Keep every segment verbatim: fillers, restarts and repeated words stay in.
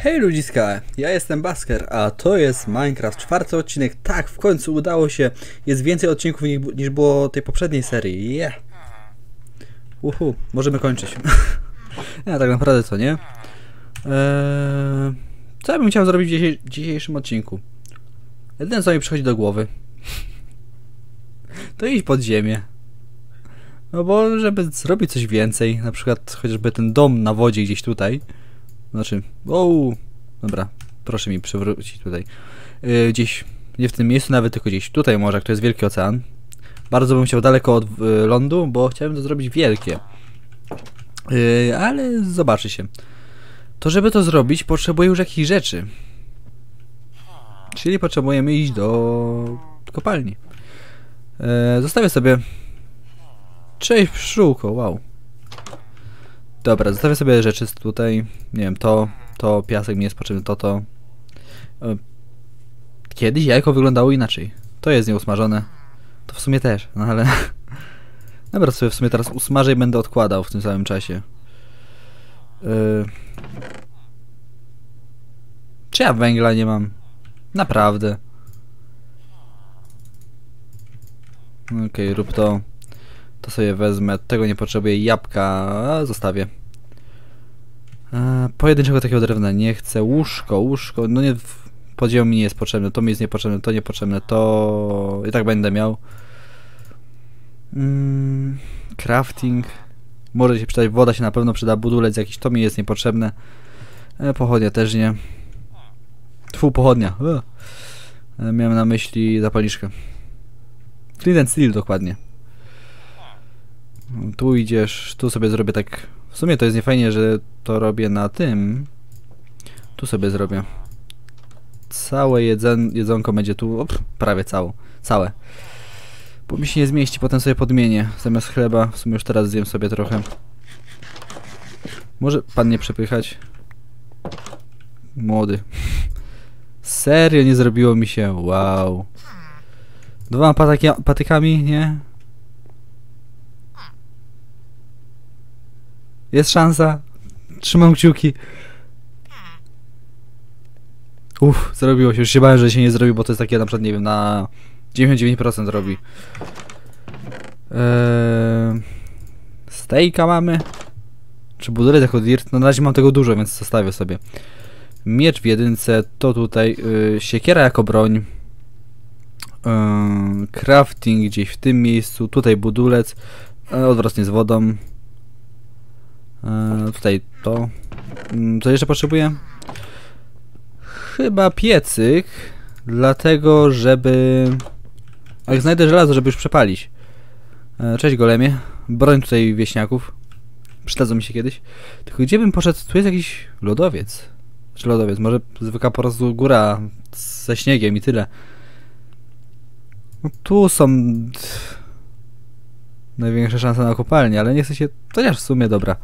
Hej ludziska, ja jestem Basker, a to jest Minecraft, czwarty odcinek. Tak, w końcu udało się. Jest więcej odcinków niż było tej poprzedniej serii. Yeah. Uhu, możemy kończyć. Ja tak naprawdę to nie. Eee, co ja bym chciał zrobić w dzisiej dzisiejszym odcinku? Jedyne co mi przychodzi do głowy to iść pod ziemię. No bo żeby zrobić coś więcej, na przykład chociażby ten dom na wodzie gdzieś tutaj. Znaczy, ouu, dobra, proszę mi przewrócić tutaj. Yy, gdzieś, nie w tym miejscu nawet, tylko gdzieś tutaj może, jak to jest wielki ocean. Bardzo bym chciał daleko od yy, lądu, bo chciałem to zrobić wielkie. Yy, ale zobaczy się. To żeby to zrobić, potrzebuję już jakichś rzeczy. Czyli potrzebujemy iść do kopalni. Yy, zostawię sobie... Cześć pszczółko, wow. Dobra, zostawię sobie rzeczy tutaj, nie wiem, to, to, piasek mi jest potrzebny, to, to. Kiedyś jajko wyglądało inaczej. To jest nieusmażone. To w sumie też, no ale... Dobra, sobie w sumie teraz usmażę i będę odkładał w tym samym czasie. Yy... Czy ja węgla nie mam? Naprawdę. Okej, okay, rób to. To sobie wezmę, tego nie potrzebuję, jabłka a, zostawię. E, pojedynczego takiego drewna nie chcę, łóżko, łóżko, no nie, podział mi nie jest potrzebne, to mi jest niepotrzebne, to niepotrzebne, to i tak będę miał. Mm, crafting, może się przydać, woda się na pewno przyda, budulec jakiś, to mi jest niepotrzebne. E, pochodnia też nie. Tfu, pochodnia. E, miałem na myśli zapalniczkę. Flint and Steel dokładnie. Tu idziesz, tu sobie zrobię tak... W sumie to jest niefajnie, że to robię na tym. Tu sobie zrobię. Całe jedzen, jedzonko będzie tu... Op, prawie całe. Całe. Bo mi się nie zmieści, potem sobie podmienię. Zamiast chleba, w sumie już teraz zjem sobie trochę. Może pan nie przepychać? Młody. Serio nie zrobiło mi się? Wow. Dwoma pataki, patykami, nie? Jest szansa. Trzymam kciuki. Uff, zrobiło się. Już się bałem, że się nie zrobi, bo to jest takie na przykład, nie wiem, na dziewięćdziesiąt dziewięć procent robi. Eee, Stejka mamy. Czy budulec jako dirt? No na razie mam tego dużo, więc zostawię sobie. Miecz w jedynce, to tutaj. Yy, siekiera jako broń. Yy, crafting gdzieś w tym miejscu. Tutaj budulec. Yy, odwrotnie z wodą. Eee, tutaj to. Co jeszcze potrzebuję? Chyba piecyk. Dlatego, żeby... A jak znajdę żelazo, żeby już przepalić. Eee, cześć golemie. Broń tutaj wieśniaków. Przydadzą mi się kiedyś. Tylko gdzie bym poszedł? Tu jest jakiś lodowiec. Czy lodowiec? Może zwykła po prostu góra ze śniegiem i tyle. No tu są... największa szansa na kopalnię, ale nie chcę się... Chociaż w sumie dobra.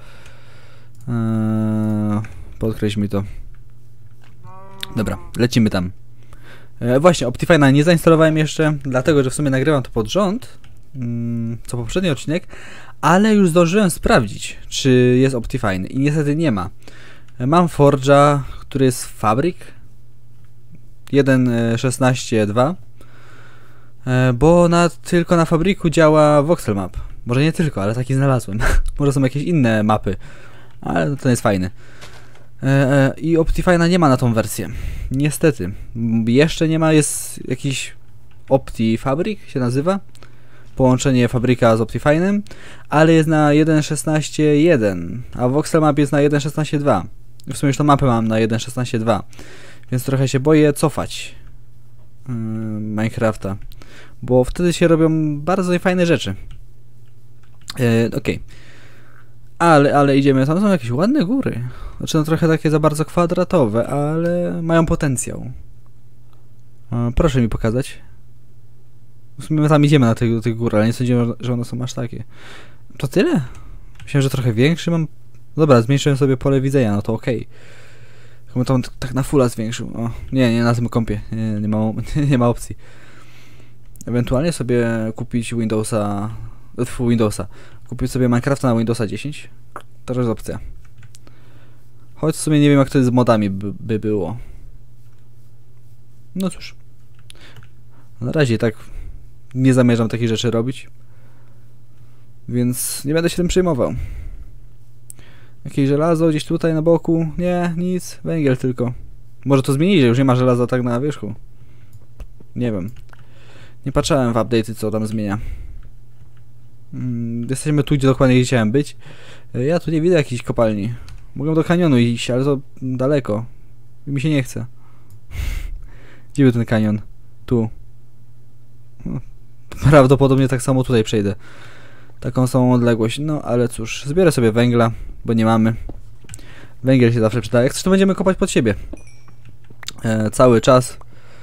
Eee, podkreśl mi to. Dobra, lecimy tam. Eee, właśnie, Optifine'a nie zainstalowałem jeszcze, dlatego, że w sumie nagrywam to pod rząd, mm, co poprzedni odcinek, ale już zdążyłem sprawdzić, czy jest Optifine i niestety nie ma. Eee, mam Forge'a, który jest Fabric jeden szesnaście dwa, eee, bo na, tylko na Fabriku działa Voxel Map. Może nie tylko, ale taki znalazłem. Może są jakieś inne mapy. Ale to jest fajne. E, e, I Optifine'a nie ma na tą wersję. Niestety. Jeszcze nie ma, jest jakiś OptiFabric się nazywa. Połączenie Fabryka z Optifine'em. Ale jest na jeden szesnaście jeden. A Voxel Map jest na jeden szesnaście dwa. W sumie już tą mapę mam na jeden szesnaście dwa. Więc trochę się boję cofać yy, Minecrafta. Bo wtedy się robią bardzo fajne rzeczy. Yy, Okej. Okay. Ale, ale idziemy, tam są jakieś ładne góry. Znaczy no trochę takie za bardzo kwadratowe, ale mają potencjał. E, proszę mi pokazać. W sumie my tam idziemy na tych, tych gór, ale nie sądziłem, że one są aż takie. To tyle? Myślałem, że trochę większy mam. Dobra, zmniejszyłem sobie pole widzenia, no to okej. Okay. To on tak na fulla zwiększył. O, nie, nie na tym kompie. Nie, nie, ma, nie ma opcji. Ewentualnie sobie kupić Windowsa... Windowsa. Kupić sobie Minecrafta na Windowsa dziesięć. To jest opcja. Choć w sumie nie wiem, jak to z modami by, by było. No cóż. Na razie tak nie zamierzam takich rzeczy robić. Więc nie będę się tym przejmował. Jakieś żelazo gdzieś tutaj na boku? Nie, nic. Węgiel tylko. Może to zmienili, że już nie ma żelaza tak na wierzchu. Nie wiem. Nie patrzałem w update'y, co tam zmienia. Hmm, jesteśmy tu, gdzie dokładnie chciałem być. Ja tu nie widzę jakiejś kopalni. Mogę do kanionu iść, ale to daleko. I mi się nie chce. Gdzie był ten kanion? Tu. Prawdopodobnie tak samo tutaj przejdę. Taką samą odległość. No ale cóż, zbiorę sobie węgla, bo nie mamy. Węgiel się zawsze przyda. Jak coś, to będziemy kopać pod siebie. E, cały czas.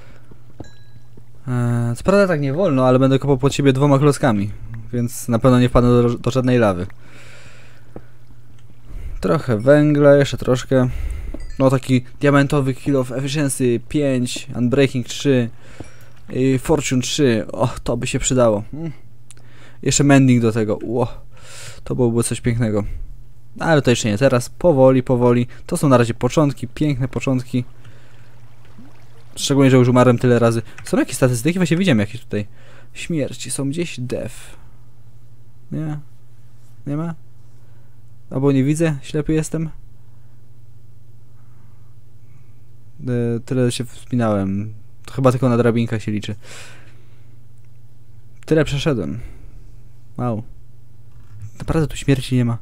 E, co prawda tak nie wolno, ale będę kopał pod siebie dwoma klockami. Więc na pewno nie wpadnę do, do żadnej lawy. Trochę węgla, jeszcze troszkę. No taki diamentowy kill of efficiency pięć, unbreaking trzy, i fortune trzy. O, to by się przydało. Hmm. Jeszcze mending do tego. Ło, to byłoby coś pięknego. Ale to jeszcze nie teraz. Powoli, powoli. To są na razie początki, piękne początki. Szczególnie, że już umarłem tyle razy. Są jakieś statystyki? Właśnie widziałem jakieś tutaj. Śmierci są gdzieś. Death. Nie? Nie ma? Albo nie widzę? Ślepy jestem? E, tyle się wspinałem. To chyba tylko na drabinkach się liczy. Tyle przeszedłem. Wow. Naprawdę tu śmierci nie ma.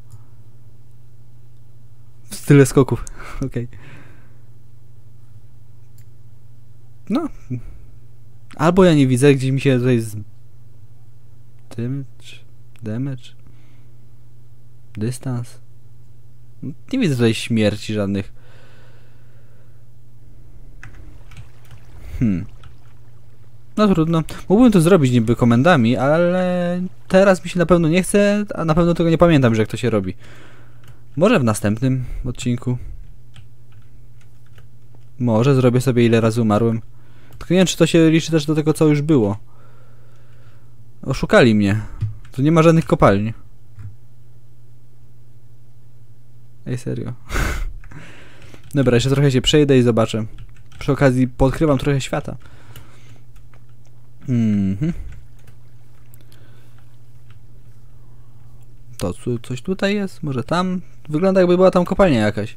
W tyle skoków. Okej. Okay. No. Albo ja nie widzę, gdzieś mi się tutaj z... Damage? Damage? Dystans? Nie widzę tutaj śmierci żadnych. Hmm. No trudno. Mógłbym to zrobić niby komendami, ale teraz mi się na pewno nie chce, a na pewno tego nie pamiętam, że jak to się robi. Może w następnym odcinku. Może zrobię sobie ile razy umarłem. Tylko nie wiem, czy to się liczy też do tego, co już było. Oszukali mnie. Tu nie ma żadnych kopalni. Ej, serio. Dobra, jeszcze trochę się przejdę i zobaczę. Przy okazji podkrywam trochę świata. Mhm. To co, coś tutaj jest? Może tam? Wygląda, jakby była tam kopalnia jakaś.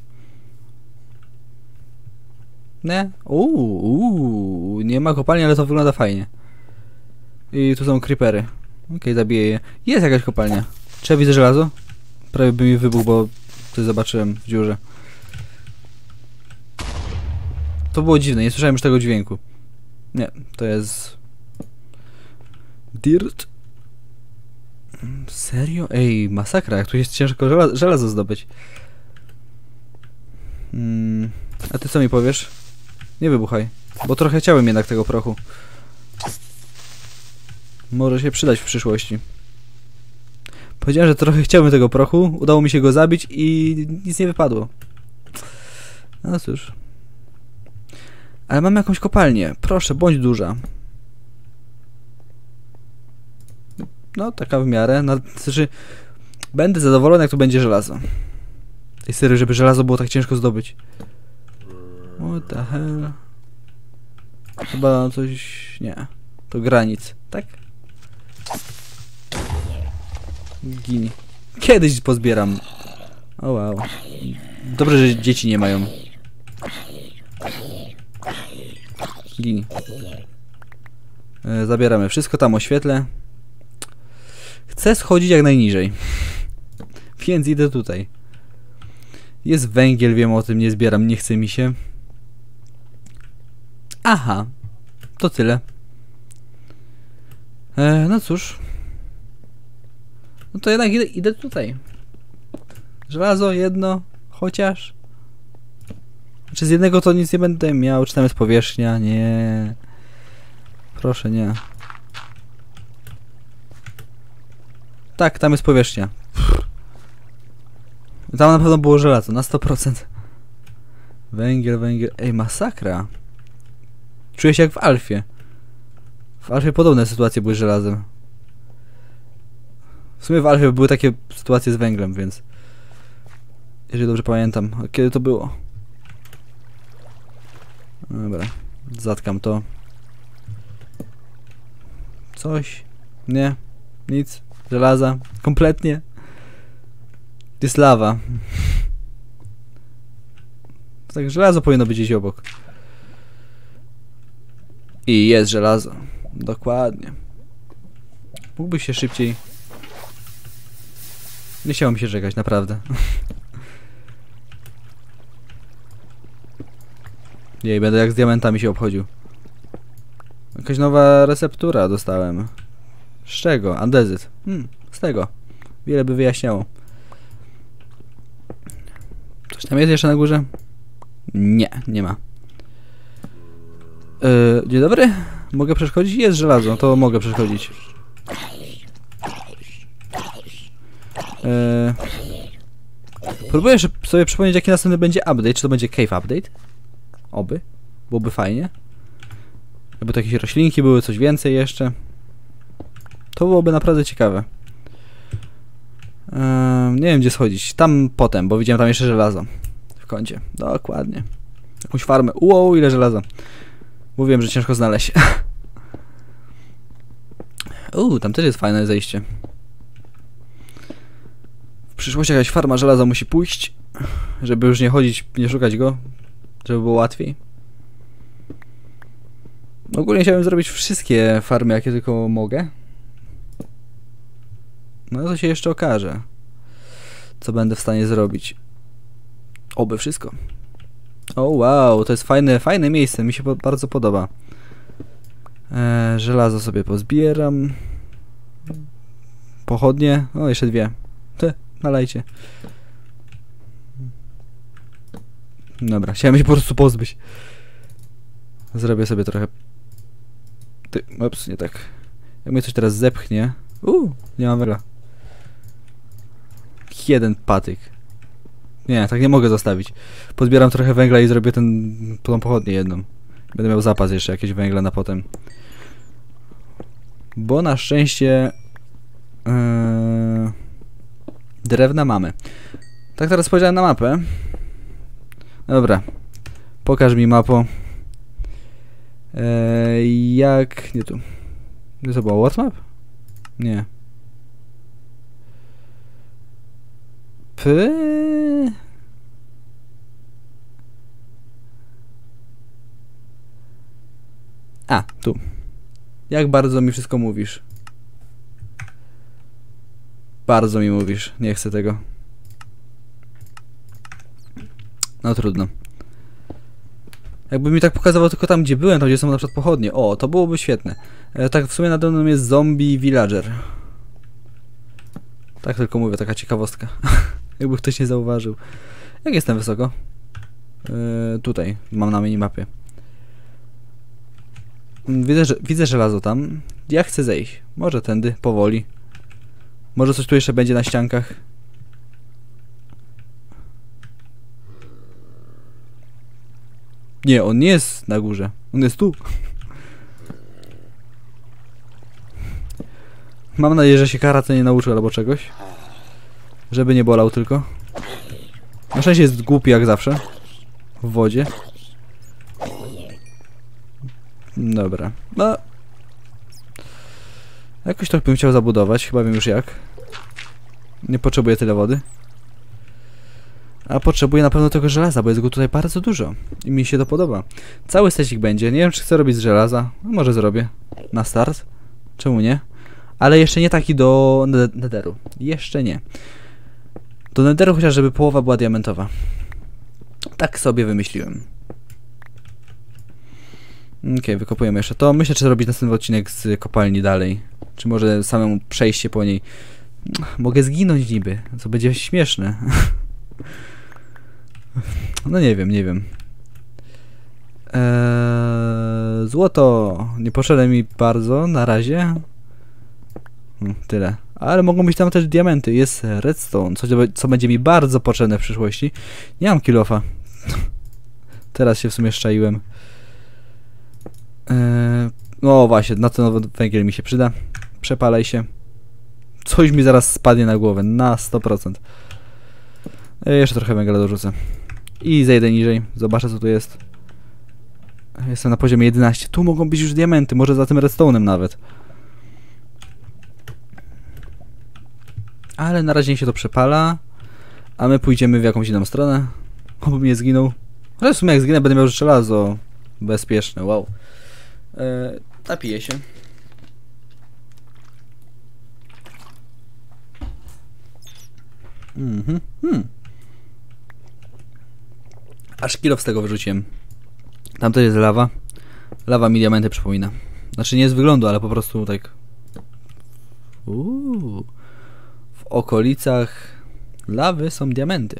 Nie? Uuu, uuu, nie ma kopalni, ale to wygląda fajnie. I tu są creepery. Okej, okay, zabiję je. Jest jakaś kopalnia. Czy ja widzę żelazo? Prawie by mi wybuchł, bo to zobaczyłem w dziurze. To było dziwne, nie słyszałem już tego dźwięku. Nie, to jest... Dirt? Serio? Ej, masakra, jak tu jest ciężko żela żelazo zdobyć. Hmm. A ty co mi powiesz? Nie wybuchaj, bo trochę chciałem jednak tego prochu. Może się przydać w przyszłości. Powiedziałem, że trochę chciałem tego prochu, udało mi się go zabić i nic nie wypadło. No cóż. Ale mam jakąś kopalnię. Proszę, bądź duża. No, taka w miarę. No, znaczy, będę zadowolony, jak tu będzie żelazo. Ej, serio, żeby żelazo było tak ciężko zdobyć. What the hell? Chyba coś... nie. To granic, tak? Gini. Kiedyś pozbieram. O wow. Dobrze, że dzieci nie mają. Gini. E, zabieramy wszystko, tam oświetlę. Chcę schodzić jak najniżej. Więc idę tutaj. Jest węgiel, wiem o tym, nie zbieram, nie chce mi się. Aha. To tyle. E, no cóż. No to jednak idę, idę tutaj. Żelazo jedno, chociaż. Czy z jednego to nic nie będę miał? Czy tam jest powierzchnia? Nie. Proszę, nie. Tak, tam jest powierzchnia. Tam na pewno było żelazo, na sto procent. Węgiel, węgiel. Ej, masakra. Czuję się jak w Alfie. W Alfie podobne sytuacje były z żelazem. W sumie w Alfie były takie sytuacje z węglem, więc... Jeżeli dobrze pamiętam. A kiedy to było? Dobra. Zatkam to. Coś? Nie. Nic. Żelaza. Kompletnie. To jest lawa. Tak, żelazo powinno być gdzieś obok. I jest żelazo. Dokładnie. Mógłbyś się szybciej... Nie chciało mi się czekać, naprawdę. Jej, będę jak z diamentami się obchodził. Jakaś nowa receptura dostałem. Z czego? Andezyt. Hmm, z tego. Wiele by wyjaśniało. Coś tam jest jeszcze na górze? Nie, nie ma. Yy, dzień dobry. Mogę przeszkodzić? Jest żelazo, to mogę przeszkodzić. Yy, próbuję sobie przypomnieć, jaki następny będzie update. Czy to będzie cave update? Oby. Byłoby fajnie. Jakby to jakieś roślinki były, coś więcej jeszcze. To byłoby naprawdę ciekawe. Yy, nie wiem, gdzie schodzić. Tam potem, bo widziałem tam jeszcze żelazo. W kącie. Dokładnie. Jakąś farmę. Wow, ile żelaza. Mówiłem, że ciężko znaleźć. Uuu, tam też jest fajne zejście. W przyszłości jakaś farma żelaza musi pójść, żeby już nie chodzić, nie szukać go, żeby było łatwiej. Ogólnie chciałem zrobić wszystkie farmy, jakie tylko mogę. No to się jeszcze okaże, co będę w stanie zrobić. Oby wszystko. O wow, to jest fajne, fajne miejsce, mi się po bardzo podoba. Eee, żelazo sobie pozbieram. Pochodnie, o jeszcze dwie. Te, nalejcie. Dobra, chciałem się po prostu pozbyć. Zrobię sobie trochę... Ty, ups, nie tak. Jak mnie coś teraz zepchnie... Uuu, nie mam węgla. Jeden patyk. Nie, tak nie mogę zostawić. Pozbieram trochę węgla i zrobię ten, tą pochodnię jedną. Będę miał zapas jeszcze jakieś węgla na potem. Bo na szczęście... Yy, drewna mamy. Tak teraz spojrzałem na mapę. Dobra. Pokaż mi mapo. Yy, jak... Nie tu. Nie to było What Map? Nie. P... A, tu. Jak bardzo mi wszystko mówisz? Bardzo mi mówisz. Nie chcę tego. No trudno. Jakby mi tak pokazywał tylko tam, gdzie byłem, tam gdzie są na przykład pochodnie. O, to byłoby świetne. E, tak w sumie nade mną jest zombie villager. Tak tylko mówię, taka ciekawostka. Jakby ktoś nie zauważył. Jak jestem wysoko? E, tutaj, mam na minimapie. Widzę, że, widzę żelazo tam. Ja chcę zejść. Może tędy, powoli. Może coś tu jeszcze będzie na ściankach. Nie, on nie jest na górze. On jest tu. Mam nadzieję, że się karate nie nauczył albo czegoś. Żeby nie bolał tylko. Na szczęście jest głupi jak zawsze. W wodzie. Dobra. No. Jakoś tak bym chciał zabudować. Chyba wiem już jak. Nie potrzebuję tyle wody. A potrzebuję na pewno tego żelaza, bo jest go tutaj bardzo dużo. I mi się to podoba. Cały secik będzie. Nie wiem, czy chcę robić z żelaza. No, może zrobię. Na start. Czemu nie? Ale jeszcze nie taki do netheru. Jeszcze nie. Do netheru chociaż, żeby połowa była diamentowa. Tak sobie wymyśliłem. Okej, okay, wykopujemy jeszcze to. Myślę, czy zrobić następny odcinek z kopalni dalej. Czy może samemu przejście po niej. Mogę zginąć niby, co będzie śmieszne. No nie wiem, nie wiem. Eee, złoto. Nie poszedłem mi bardzo na razie. Hmm, tyle. Ale mogą być tam też diamenty. Jest redstone, co, co będzie mi bardzo potrzebne w przyszłości. Nie mam kilofa. Teraz się w sumie szczaiłem. Eee, no właśnie, na ten nowy węgiel mi się przyda. Przepalaj się. Coś mi zaraz spadnie na głowę, na sto procent. Jeszcze trochę węgla dorzucę. I zejdę niżej. Zobaczę, co tu jest. Jestem na poziomie jedenaście. Tu mogą być już diamenty. Może za tym redstone'em nawet. Ale na razie się to przepala. A my pójdziemy w jakąś inną stronę. Obym nie zginął. Ale w sumie jak zginę, będę miał już żelazo. Bezpieczne, wow. Eee, napiję się. Mhm. Hmm. Aż kilo z tego wyrzuciłem. Tam to jest lawa. Lawa mi diamenty przypomina. Znaczy nie z wyglądu, ale po prostu tak. Uuu. W okolicach lawy są diamenty.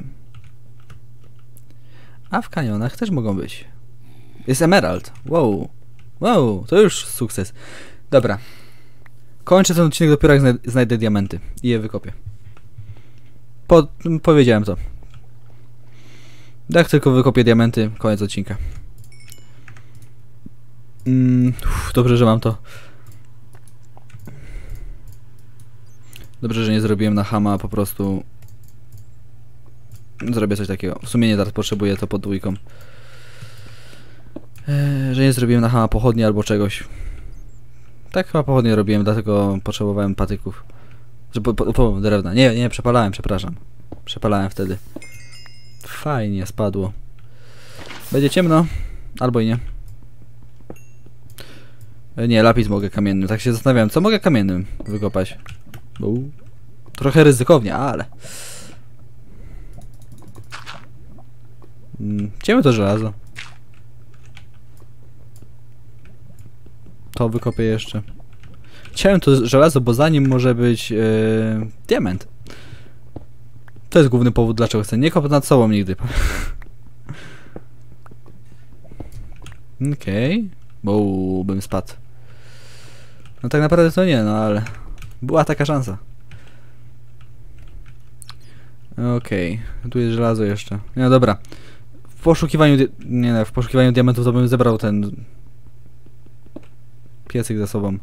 A w kanionach też mogą być. Jest emerald. Wow. Wow, to już sukces. Dobra. Kończę ten odcinek dopiero jak znaj znajdę diamenty. I je wykopię. Po powiedziałem to. Jak tylko wykopię diamenty, koniec odcinka. Mm, uff, dobrze, że mam to. Dobrze, że nie zrobiłem na hama, po prostu zrobię coś takiego. W sumie nie teraz potrzebuję to pod dwójką. Eee, że nie zrobiłem na hama pochodni albo czegoś. Tak chyba pochodnie robiłem, dlatego potrzebowałem patyków. Że po, po, po drewna. Nie, nie, przepalałem, przepraszam. Przepalałem wtedy. Fajnie, spadło. Będzie ciemno. Albo i nie. Nie, lapis mogę kamiennym. Tak się zastanawiałem, co mogę kamiennym wykopać. Uu. Trochę ryzykownie, ale... Hmm, chciałem to żelazo. To wykopię jeszcze. Chciałem to żelazo, bo za nim może być yy, diament. To jest główny powód, dlaczego chcę. Nie kopać nad sobą nigdy. Okej. Okay. Bo bym spadł. No tak naprawdę to nie, no ale... Była taka szansa. Okej. Okay. Tu jest żelazo jeszcze. No dobra. W poszukiwaniu... Nie no, w poszukiwaniu diamentów to bym zebrał ten... piecyk ze sobą.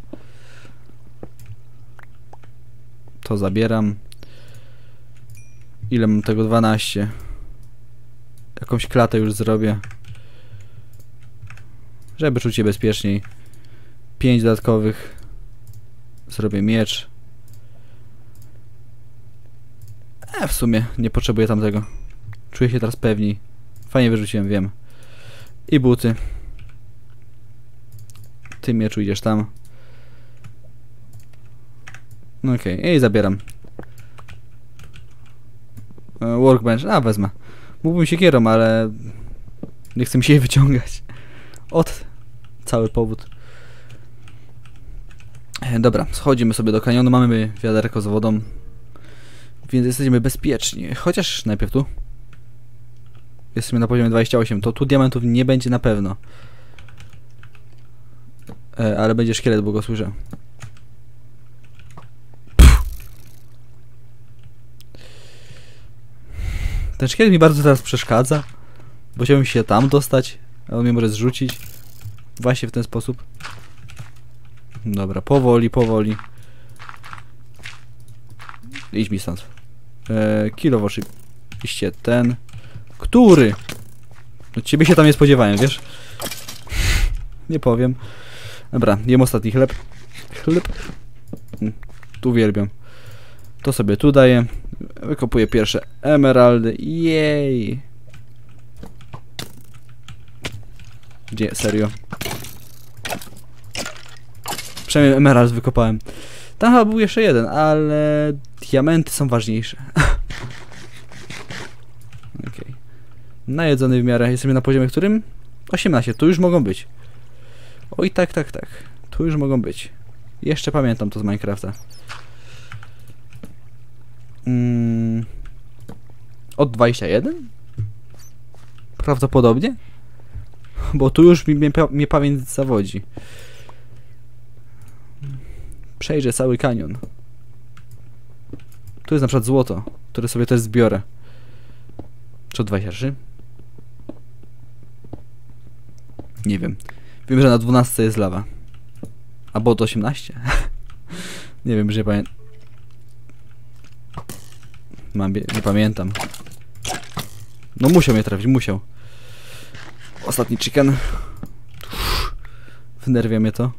To zabieram. Ile mam tego? dwanaście. Jakąś klatę już zrobię. Żeby czuć się bezpieczniej. pięć dodatkowych. Zrobię miecz. E, w sumie nie potrzebuję tamtego. Czuję się teraz pewniej. Fajnie wyrzuciłem, wiem. I buty. Ty mieczu idziesz tam. No okej, okay. I zabieram. Workbench, a wezmę. Mógłbym się kierą, ale nie chcę mi się jej wyciągać. Od cały powód. Dobra, schodzimy sobie do kanionu, mamy wiaderko z wodą, więc jesteśmy bezpieczni. Chociaż najpierw tu. Jesteśmy na poziomie dwadzieścia osiem, to tu diamentów nie będzie na pewno. E, ale będzie szkielet, bo go słyszę. Ten szkielet mi bardzo teraz przeszkadza, bo chciałbym się tam dostać, a on mnie może zrzucić. Właśnie w ten sposób. Dobra, powoli, powoli. Idź mi stąd. Eee, kilowo oczywiście ten. Który? No ciebie się tam nie spodziewałem, wiesz? Nie powiem. Dobra, jem ostatni chleb. Chleb. Tu uwielbiam. To sobie tu daję. Wykopuję pierwsze emeraldy. Jej. Gdzie? Serio? Przynajmniej emerald wykopałem. Tam chyba był jeszcze jeden, ale diamenty są ważniejsze. Okej. Okay. Najedzony w miarę. Jesteśmy na poziomie którym? osiemnaście. Tu już mogą być. Oj, tak, tak, tak. Tu już mogą być. Jeszcze pamiętam to z Minecrafta. Mm. Od dwudziestego jeden? Prawdopodobnie? Bo tu już mi, mnie, mnie pamięć zawodzi. Przejrzę cały kanion. Tu jest na przykład złoto, które sobie też zbiorę. Czy od dwudziestego trzeciego? Nie wiem. Wiem, że na dwunastce jest lawa. Albo od osiemnaście? Nie wiem, że nie pamiętam. Mam, nie pamiętam. No musiał mnie trafić, musiał. Ostatni chicken. Uff, wnerwia mnie to.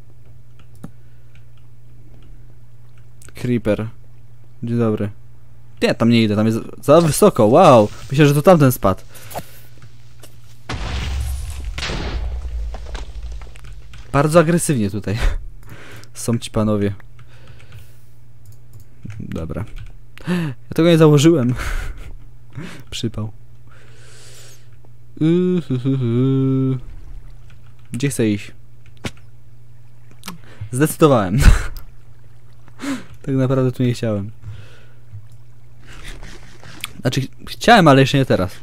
Creeper. Dzień dobry. Nie, tam nie idę, tam jest za wysoko, wow. Myślę, że to tamten spadł. Bardzo agresywnie tutaj są ci panowie. Dobra. Ja tego nie założyłem. Przypał. Gdzie chcę iść? Zdecydowałem. Tak naprawdę tu nie chciałem. Znaczy, chciałem, ale jeszcze nie teraz.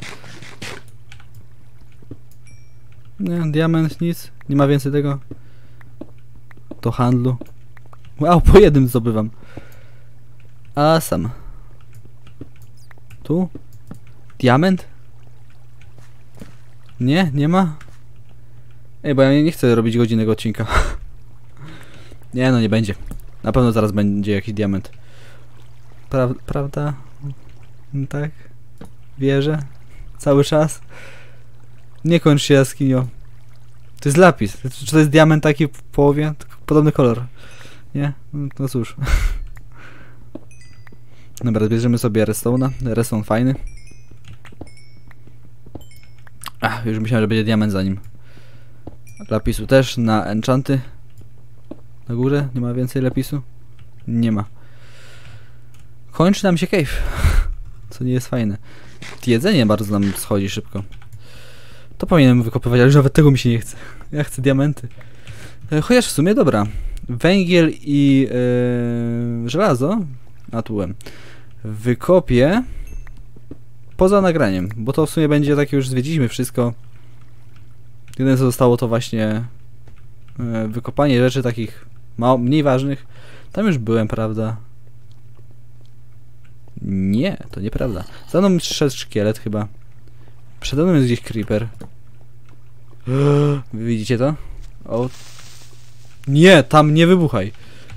Nie, diament, nic. Nie ma więcej tego. Do handlu. Wow, po jednym zdobywam. A sam. Tu? Diament? Nie, nie ma? Ej, bo ja nie chcę robić godzinnego odcinka. Nie, no nie będzie. Na pewno zaraz będzie jakiś diament. Pra prawda? Tak? Wierzę? Cały czas? Nie kończ się, jaskinio. To jest lapis. Czy to jest diament taki w połowie? Podobny kolor. Nie? No cóż. Dobra, bierzemy sobie redstone'a. Redstone fajny. Ach, już myślałem, że będzie diament za nim. Lapisu też na enchanty. Na górze? Nie ma więcej lapisu? Nie ma. Kończy nam się cave. Co nie jest fajne. Jedzenie bardzo nam schodzi szybko. To powinienem wykopywać, ale już nawet tego mi się nie chce. Ja chcę diamenty. Chociaż w sumie dobra. Węgiel i yy, żelazo. A tułem. Wykopię poza nagraniem, bo to w sumie będzie takie, już zwiedziliśmy wszystko. Jedyne co zostało to właśnie yy, wykopanie rzeczy takich mało, mniej ważnych. Tam już byłem, prawda? Nie, to nieprawda. Za mną szedł szkielet chyba. Przede mną jest gdzieś creeper. Wy widzicie to? O. Nie, tam nie wybuchaj.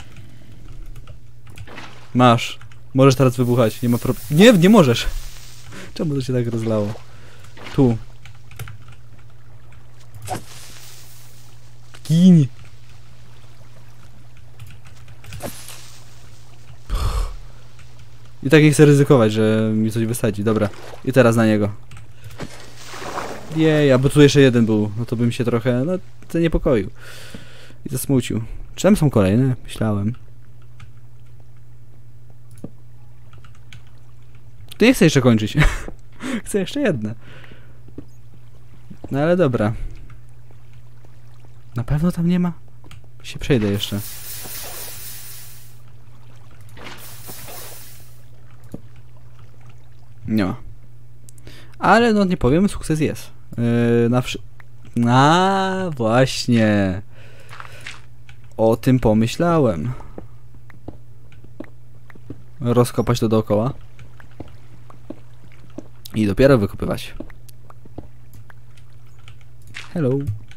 Masz. Możesz teraz wybuchać, nie ma problemu. Nie, nie możesz. Czemu to się tak rozlało? Tu. Gin. I tak nie chcę ryzykować, że mi coś wysadzi. Dobra. I teraz na niego. Jej, a bo tu jeszcze jeden był. No to bym się trochę, no, zaniepokoił. I zasmucił. Czy tam są kolejne? Myślałem. To nie chcę jeszcze kończyć. Chcę jeszcze jedne. No ale dobra. Na pewno tam nie ma? Się przejdę jeszcze. Nie ma. Ale no nie powiem, sukces jest. Yy, na wszy... A właśnie. O tym pomyślałem. Rozkopać to dookoła. I dopiero wykopywać. Hello.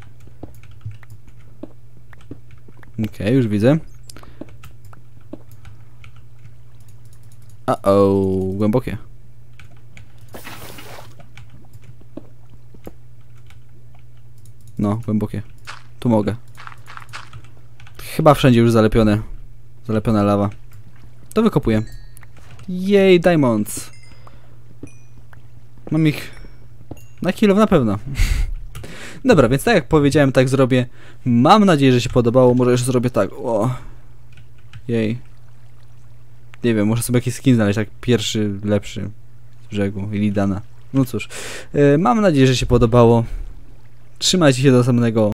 Okej, okay, już widzę. Uh-oh, głębokie. No, głębokie. Tu mogę. Chyba wszędzie już zalepione. Zalepiona lawa. To wykopuję. Jej, diamonds. Mam ich na kilo na pewno. Dobra, więc tak jak powiedziałem, tak zrobię. Mam nadzieję, że się podobało. Może jeszcze zrobię tak. O. Jej. Nie wiem, może sobie jakiś skin znaleźć, tak pierwszy, lepszy z brzegu. Ilidana. No cóż. Yy, mam nadzieję, że się podobało. Trzymajcie się do następnego.